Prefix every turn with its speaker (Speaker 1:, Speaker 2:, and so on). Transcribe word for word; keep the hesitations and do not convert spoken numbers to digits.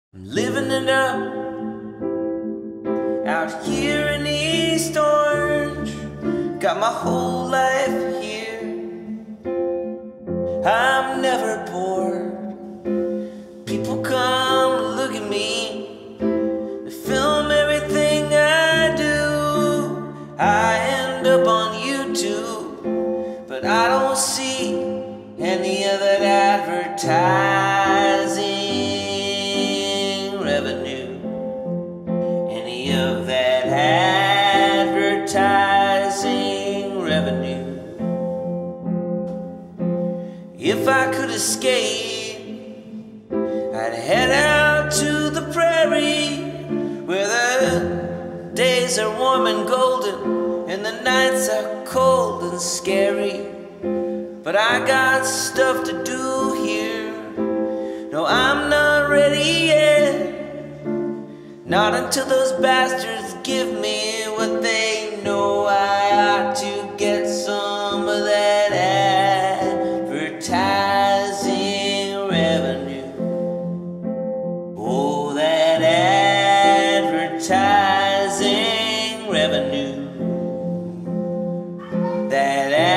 Speaker 1: I'm living it up out here in East Orange. Got my whole life here. I'm never bored. People come look at me. They film everything I do. I end up on YouTube, but I don't see any of that advertising revenue, any of that advertising revenue. If I could escape, I'd head out to the prairie, where the days are warm and golden and the nights are cold and scary. But I got stuff to do here. No, I'm not ready yet. Not until those bastards give me what they know I ought to get. Some of that advertising revenue. Oh, that advertising revenue. That